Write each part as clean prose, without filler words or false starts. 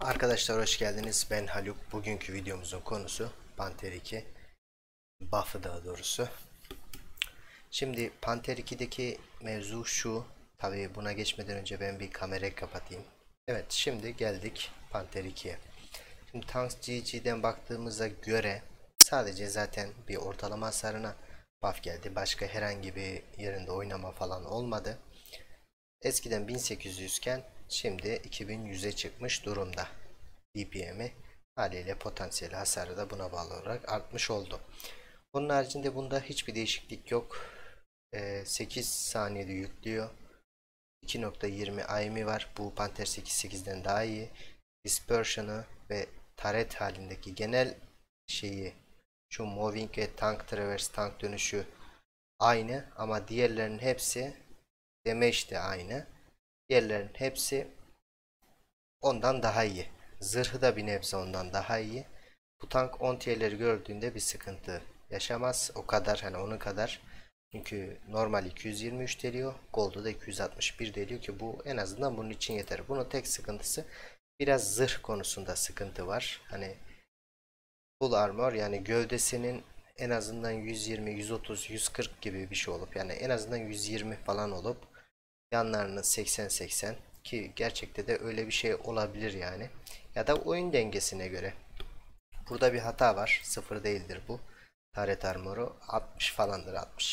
Arkadaşlar hoş geldiniz. Ben Haluk. Bugünkü videomuzun konusu Panther 2. Buff'ı daha doğrusu. Şimdi Panther 2'deki mevzu şu. Tabii buna geçmeden önce ben bir kamerayı kapatayım. Evet, şimdi geldik Panther 2'ye. Şimdi Tanks GG'den baktığımıza göre sadece zaten bir ortalama hasarına buff geldi. Başka herhangi bir yerinde oynama falan olmadı. Eskiden 1800 iken şimdi 2100'e çıkmış durumda. DPM'i haliyle potansiyel hasarı da buna bağlı olarak artmış oldu. Onun haricinde bunda hiçbir değişiklik yok. 8 saniyede yüklüyor. 2.20 IM'i var. Bu Panther 8.8'den daha iyi. Dispersion'ı ve taret halindeki genel şeyi, şu moving ve tank traverse, tank dönüşü aynı ama diğerlerinin hepsi damage de aynı. Diğerlerinin hepsi ondan daha iyi. Zırhı da bir nebze ondan daha iyi. Bu tank 10 tier'leri gördüğünde bir sıkıntı yaşamaz. O kadar, hani onun kadar. Çünkü normal 223 deliyor. Gold'u da 261 deliyor ki bu en azından bunun için yeter. Bunun tek sıkıntısı biraz zırh konusunda sıkıntı var. Hani full armor, yani gövdesinin en azından 120, 130, 140 gibi bir şey olup, yani en azından 120 falan olup yanlarının 80-80, ki gerçekte de öyle bir şey olabilir yani. Ya da oyun dengesine göre. Burada bir hata var. Sıfır değildir bu. Taret armoru 60 falandır.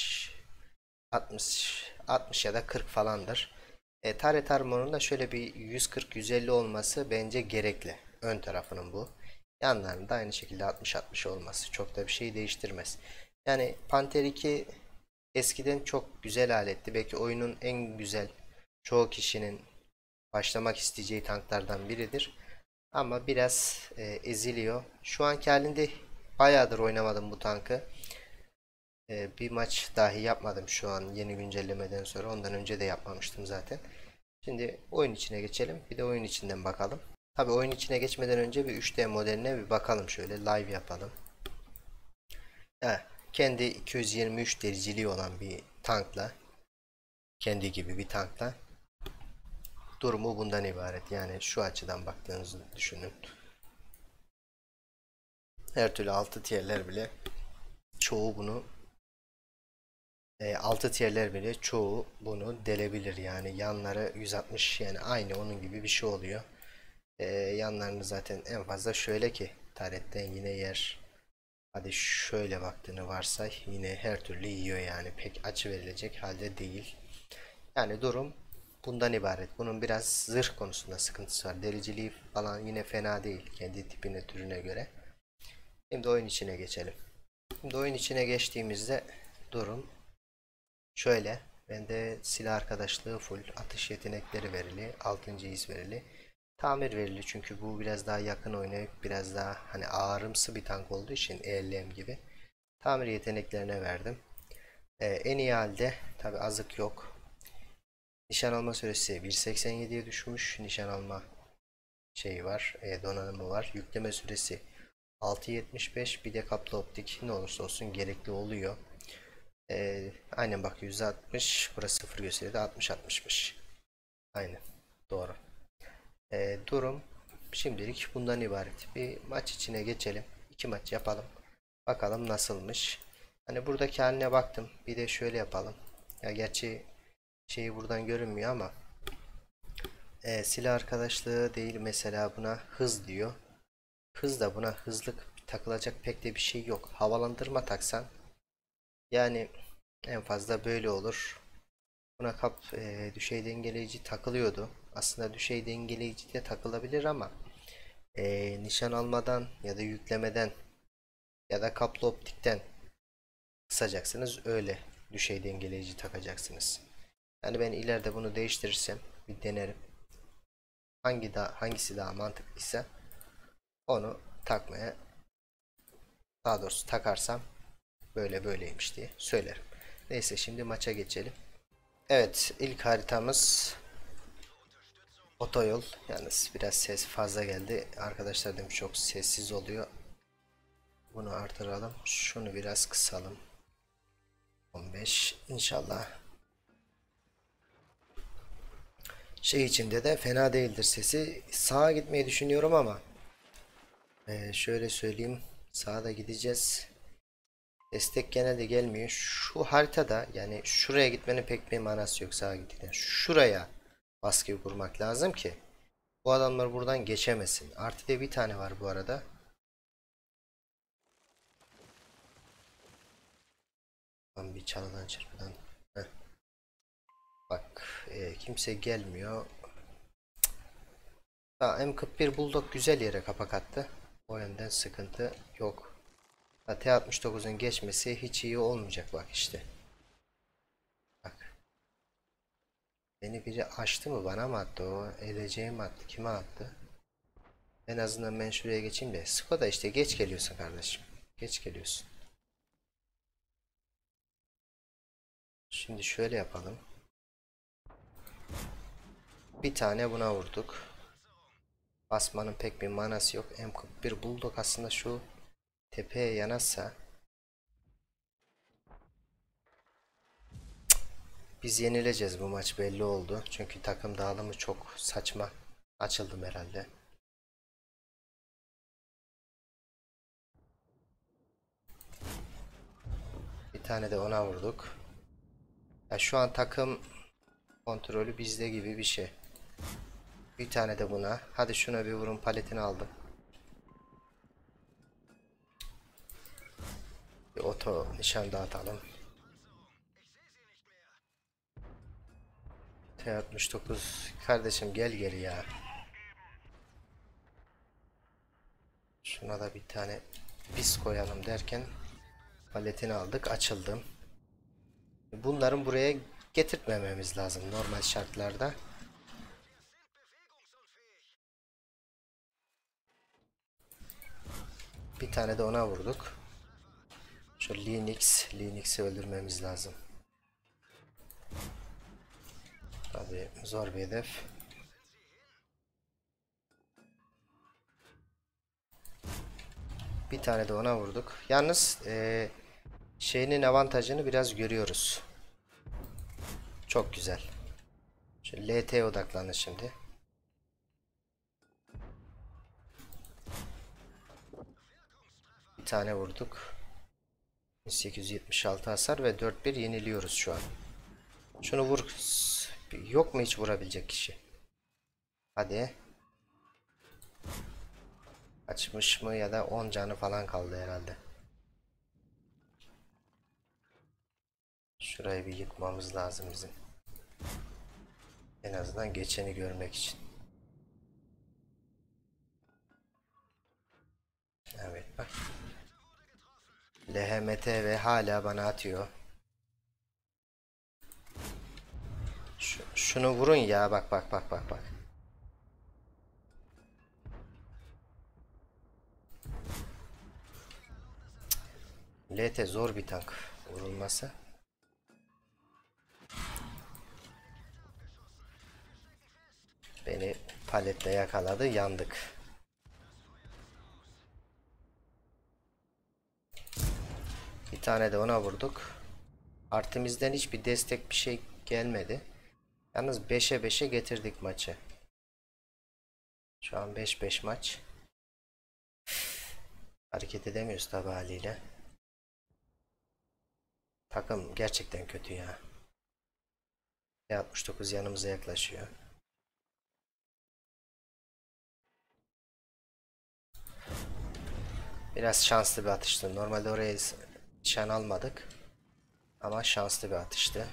60 ya da 40 falandır. Taret armorunun da şöyle bir 140-150 olması bence gerekli. Ön tarafının bu. Yanlarının da aynı şekilde 60-60 olması çok da bir şey değiştirmez. Yani Panther 2 eskiden çok güzel aletti. Belki oyunun en güzel, çoğu kişinin başlamak isteyeceği tanklardan biridir. Ama biraz eziliyor. Şu anki halinde bayağıdır oynamadım bu tankı. Bir maç dahi yapmadım şu an yeni güncellemeden sonra. Ondan önce de yapmamıştım zaten. Şimdi oyun içine geçelim. Bir de oyun içinden bakalım. Tabi oyun içine geçmeden önce bir 3D modeline bir bakalım şöyle. Live yapalım. Kendi 223 dereceliği olan bir tankla, kendi gibi bir tankla durumu bundan ibaret. Yani şu açıdan baktığınızı düşünün. Her türlü 6 tier'ler bile çoğu bunu 6 tier'ler bile çoğu bunu delebilir. Yani yanları 160, yani aynı onun gibi bir şey oluyor. Yanlarını zaten en fazla şöyle ki taretten yine yer. Hadi şöyle baktığını varsay, yine her türlü yiyor, yani pek açı verilecek halde değil. Yani durum bundan ibaret. Bunun biraz zırh konusunda sıkıntısı var. Deliciliği falan yine fena değil kendi tipine, türüne göre. Şimdi oyun içine geçelim. Şimdi oyun içine geçtiğimizde durum şöyle. Bende silah arkadaşlığı full. Atış yetenekleri verili. 6. his verili. Tamir verili, çünkü bu biraz daha yakın oynayıp biraz daha hani ağırımsı bir tank olduğu için ELM gibi. Tamir yeteneklerine verdim. En iyi halde tabi azık yok. Nişan alma süresi 1.87'ye düşmüş. Nişan alma şeyi var. Donanımı var. Yükleme süresi 6.75. Bir de kaplı optik ne olursa olsun gerekli oluyor. Aynen bak, 160. Burası 0 gösteriyordu. 60-60'mış. Aynen. Doğru. Durum şimdilik bundan ibaret. Bir maç içine geçelim. 2 maç yapalım. Bakalım nasılmış. Hani buradaki haline baktım. Bir de şöyle yapalım. Ya gerçi şeyi buradan görünmüyor ama silah arkadaşlığı değil, mesela buna hız diyor. Hız da, buna hızlık takılacak pek de bir şey yok. Havalandırma taksan yani en fazla böyle olur. Buna düşey dengeleyici takılıyordu. Aslında düşey dengeleyici de takılabilir ama nişan almadan ya da yüklemeden ya da kaplı optikten kısacaksınız. Öyle düşey dengeleyici takacaksınız. Yani ben ileride bunu değiştirirsem bir denerim. Hangisi daha mantıklıysa onu takmaya, daha doğrusu takarsam böyle böyleymiş diye söylerim. Neyse, şimdi maça geçelim. Evet, ilk haritamız otoyol. Yalnız biraz ses fazla geldi. Arkadaşlar demiş çok sessiz oluyor. Bunu artıralım. Şunu biraz kısalım. 15 inşallah. Şey içinde de fena değildir sesi. Sağa gitmeyi düşünüyorum ama şöyle söyleyeyim. Sağa da gideceğiz. Destek genelde gelmiyor. Şu haritada yani şuraya gitmenin pek bir manası yok sağa gittikten. Şuraya baskı kurmak lazım ki bu adamlar buradan geçemesin. Artı de bir tane var bu arada. Tam bir çalıdan çırpıdan. Heh. Bak kimse gelmiyor. Ha, M41 Bulldog güzel yere kapak attı. O yönden sıkıntı yok. T-69'un geçmesi hiç iyi olmayacak bak işte. Bak. Beni biri açtı mı, bana mı attı o? ELC'ye mi attı? Kime attı? En azından ben şuraya geçeyim de. Skoda işte geç geliyorsun kardeşim. Geç geliyorsun. Şimdi şöyle yapalım. Bir tane buna vurduk. Basmanın pek bir manası yok. M41 Bulldog aslında şu tepeye yanarsa biz yenileceğiz, bu maç belli oldu. Çünkü takım dağılımı çok saçma. Açıldım herhalde. Bir tane de ona vurduk. Ya şu an takım kontrolü bizde gibi bir şey. Bir tane de buna. Hadi şuna bir vurun, paletini aldım. Bir oto nişan dağıtalım. T-69 kardeşim gel geri ya. Şuna da bir tane biz koyalım derken paletini aldık, açıldım. Bunların buraya getirtmememiz lazım normal şartlarda. Bir tane de ona vurduk. Şu Linux'i öldürmemiz lazım. Tabii zor bir hedef. Bir tane de ona vurduk. Yalnız şeyinin avantajını biraz görüyoruz. Çok güzel. Şu LT'ye odaklanın şimdi. Bir tane vurduk. 876 hasar ve 4-1 yeniliyoruz şu an. Şunu vur. Yok mu hiç vurabilecek kişi? Hadi. Açmış mı ya da 10 canı falan kaldı herhalde. Şurayı bir yıkmamız lazım bizim. En azından geçeni görmek için. Evet bak. LHMT ve hala bana atıyor. Şunu vurun ya, bak bak bak bak bak. LT zor bir tank vurulması. Beni paletle yakaladı, yandık. Bir tane de ona vurduk. Artemizden hiçbir destek bir şey gelmedi. Yalnız 5'e 5'e getirdik maçı. Şu an 5-5 maç. Hareket edemiyoruz tabi haliyle. Takım gerçekten kötü ya. T-69 yanımıza yaklaşıyor. Biraz şanslı bir atıştı. Normalde oraya nişan almadık. Ama şanslı bir atıştı.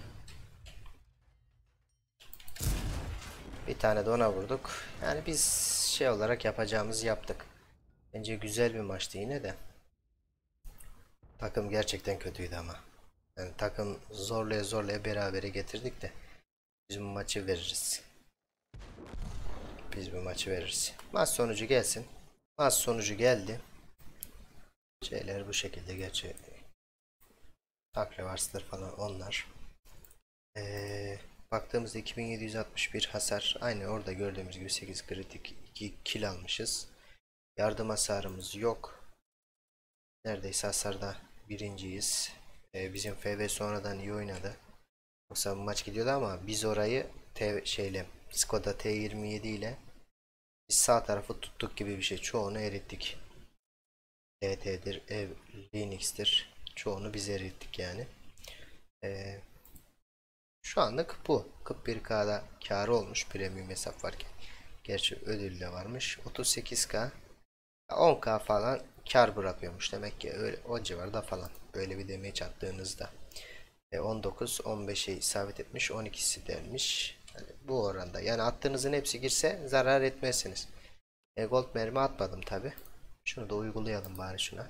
Bir tane de ona vurduk. Yani biz şey olarak yapacağımızı yaptık. Bence güzel bir maçtı yine de. Takım gerçekten kötüydü ama. Yani takım zorlaya zorlaya berabere getirdik de. Biz bu maçı veririz. Biz bu maçı veririz. Maç sonucu gelsin. Maç sonucu geldi. Şeyler bu şekilde, gerçi Takrevars'tır falan onlar. Baktığımızda 2761 hasar. Aynı orada gördüğümüz gibi 8 kritik, 2 kill almışız. Yardım hasarımız yok. Neredeyse hasarda birinciyiz. Bizim FV sonradan iyi oynadı. Yoksa bu maç gidiyordu ama biz orayı şeyle Skoda T27 ile biz sağ tarafı tuttuk gibi bir şey. Çoğunu erittik. DT'dir, Linux'tir. Çoğunu biz erittik yani. Ee, Şu anlık bu. 41K'da kârı olmuş premium hesap varken. Gerçi ödül de varmış. 38K 10K falan kar bırakıyormuş. Demek ki öyle, o civarda falan. Böyle bir damage attığınızda. 19, 15'e isabet etmiş. 12'si delmiş. Yani bu oranda. Yani attığınızın hepsi girse zarar etmezsiniz. Gold mermi atmadım tabi. Şunu da uygulayalım bari şuna.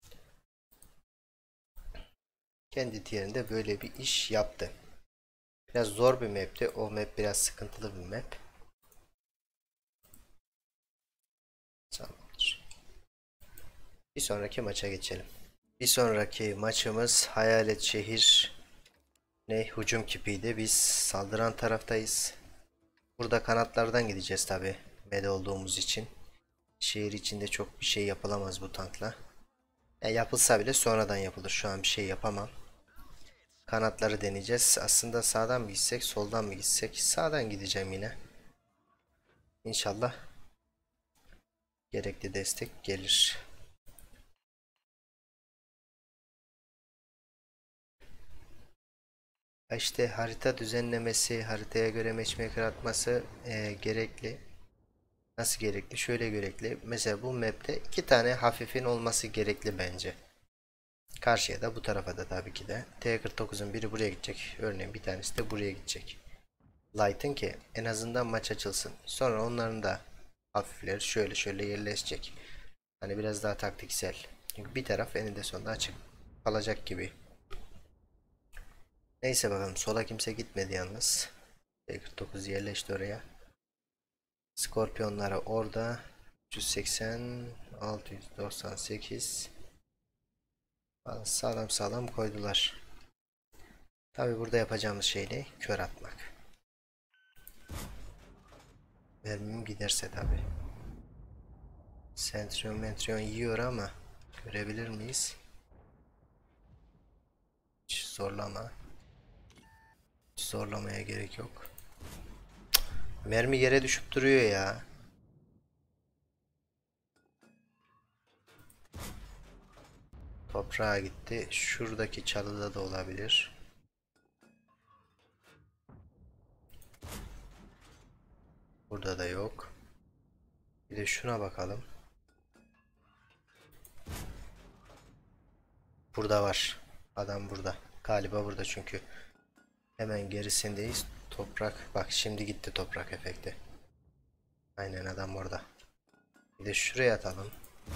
Kendi tierinde böyle bir iş yaptı. Biraz zor bir map'ti. O map biraz sıkıntılı bir map. Tamamdır. Bir sonraki maça geçelim. Bir sonraki maçımız Hayalet Şehir hücum kipiydi. Biz saldıran taraftayız. Burada kanatlardan gideceğiz tabi. Med olduğumuz için. Şehir içinde çok bir şey yapılamaz bu tankla. Yapılsa bile sonradan yapılır. Şu an bir şey yapamam. Kanatları deneyeceğiz. Aslında sağdan mı gitsek, soldan mı gitsek? Sağdan gideceğim yine. İnşallah gerekli destek gelir. İşte harita düzenlemesi, haritaya göre matchmaker atması gerekli. Nasıl gerekli? Şöyle gerekli. Mesela bu map'te 2 tane hafifin olması gerekli bence. Karşıya da bu tarafa da tabii ki de. T49'un biri buraya gidecek. Örneğin bir tanesi de buraya gidecek. Light'ın ki en azından maç açılsın. Sonra onların da hafifleri şöyle şöyle yerleşecek. Hani biraz daha taktiksel. Çünkü bir taraf eninde sonunda açık kalacak gibi. Neyse bakalım, sola kimse gitmedi yalnız. T49 yerleşti oraya. Skorpiyonları orada. 380, 698. Sağlam sağlam koydular. Tabi burada yapacağımız şey ne? Kör atmak. Mermim giderse tabi. Sentrion yiyor ama görebilir miyiz? Hiç zorlama. Hiç zorlamaya gerek yok. Mermi yere düşüp duruyor ya. Toprağa gitti. Şuradaki çalıda da olabilir. Burada da yok. Bir de şuna bakalım. Burada var. Adam burada. Galiba burada çünkü. Hemen gerisindeyiz. Toprak. Bak şimdi gitti toprak efekti. Aynen adam orada. Bir de şuraya atalım.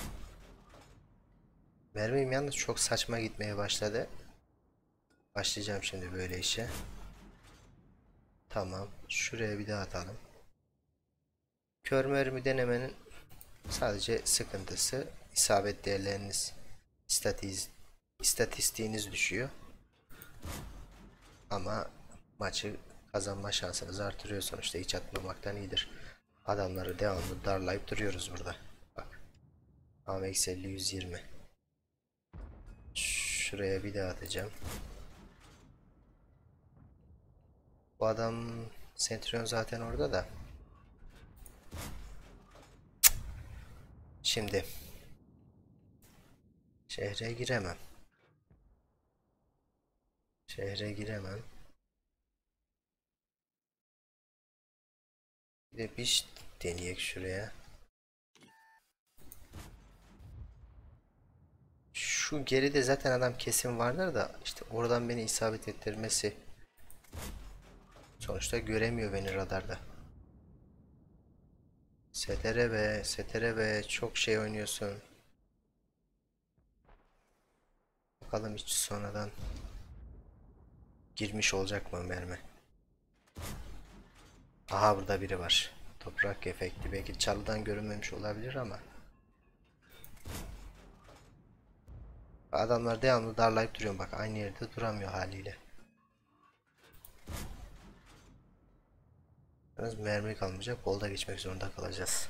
Mermim yalnız çok saçma gitmeye başladı. Başlayacağım şimdi böyle işe. Tamam. Şuraya bir daha atalım. Kör mermi denemenin sadece sıkıntısı isabet değerleriniz, istatistiğiniz düşüyor. Ama maçı kazanma şansınızı artırıyor sonuçta, hiç atmamaktan iyidir. Adamları devamlı darlayıp duruyoruz burada. Bak. AMX50 120. Şuraya bir daha atacağım. Bu adam Centurion zaten orada da. Şimdi şehre giremem. Şehre giremem. Bir de bir deneyek şuraya. Şu geride zaten adam kesin vardır da işte oradan beni isabet ettirmesi. Sonuçta göremiyor beni radarda. STRB, STRB çok şey oynuyorsun. Bakalım hiç sonradan girmiş olacak mı mermi? Aha burada biri var. Toprak efekti. Belki çalıdan görünmemiş olabilir ama. Adamlar devamlı darlayıp duruyor. Bak aynı yerde duramıyor haliyle. Yalnız mermi kalmayacak. Bolda geçmek zorunda kalacağız.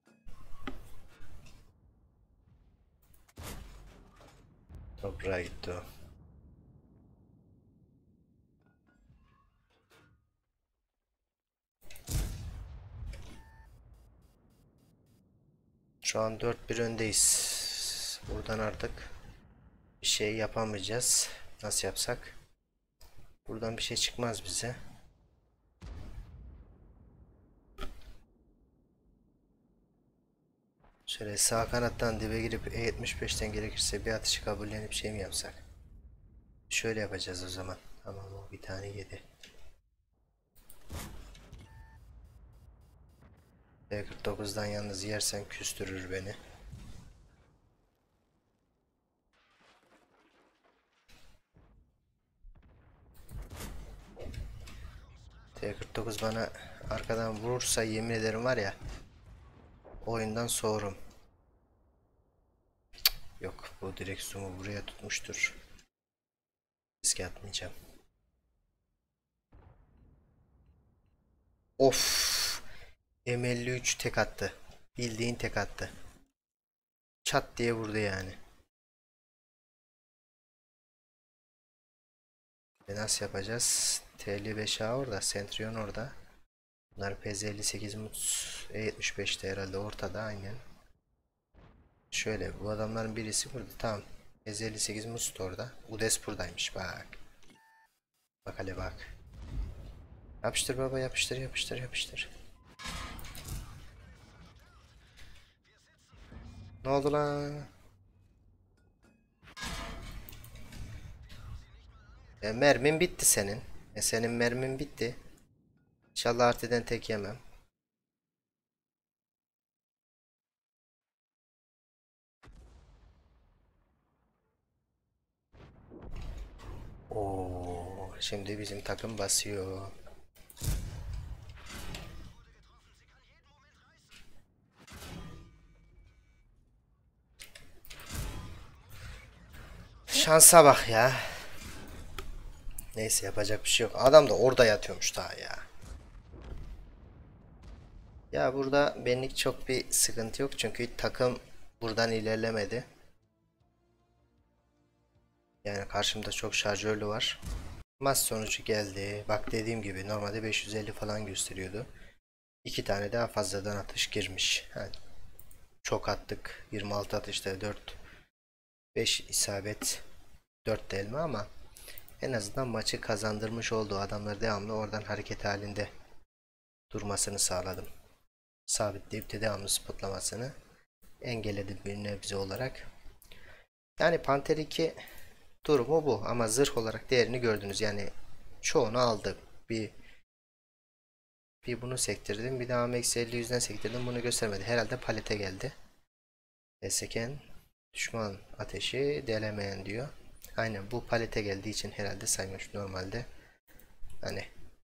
Toprağa gitti o. Şu an 4-1 öndeyiz. Buradan artık bir şey yapamayacağız. Nasıl yapsak? Buradan bir şey çıkmaz bize. Şöyle sağ kanattan dibe girip E75'ten gerekirse bir atışı kabullenip şey mi yapsak? Şöyle yapacağız o zaman. Tamam, o bir tane yedi. B49'dan yalnız yersen küstürür beni. T49 bana arkadan vurursa yemin ederim var ya, oyundan soğurum. Yok, bu direksiyonu buraya tutmuştur. Riske atmayacağım. Of. M53 tek attı. Bildiğin tek attı. Çat diye vurdu yani. Nasıl yapacağız? TL5A orada. Centurion orada. Bunlar PZ58 Mutz E75'te herhalde ortada aynen. Şöyle bu adamların birisi burada. Tamam. PZ58 Mutz orada. Udes buradaymış bak. Bak hele bak. Yapıştır baba, yapıştır yapıştır yapıştır. Ne oldu lan? Mermin bitti senin. Senin mermin bitti. İnşallah artıdan tek yemem. Oo, şimdi bizim takım basıyor. Şansa bak ya. Neyse, yapacak bir şey yok. Adam da orada yatıyormuş daha ya. Ya burada benlik çok bir sıkıntı yok çünkü takım buradan ilerlemedi. Yani karşımda çok şarjörlü var. Maç sonucu geldi. Bak dediğim gibi normalde 550 falan gösteriyordu. 2 tane daha fazladan atış girmiş. Yani çok attık. 26 atışta 4 5 isabet 4 delme ama en azından maçı kazandırmış oldu. Adamlar devamlı oradan hareket halinde durmasını sağladım. Sabitleyip de devamlı spotlamasını engelledim bir nebze olarak. Yani Panther 2 durumu bu ama zırh olarak değerini gördünüz. Yani çoğunu aldı. Bir bunu sektirdim. Bir de AMX-50 yüzden sektirdim. Bunu göstermedi. Herhalde palete geldi. Seken düşman ateşi delemeyen diyor. Aynen, bu palete geldiği için herhalde saymış normalde. Hani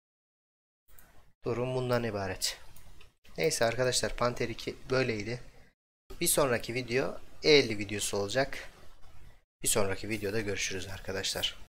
durum bundan ibaret. Neyse arkadaşlar, Panther 2 böyleydi. Bir sonraki video 50 videosu olacak. Bir sonraki videoda görüşürüz arkadaşlar.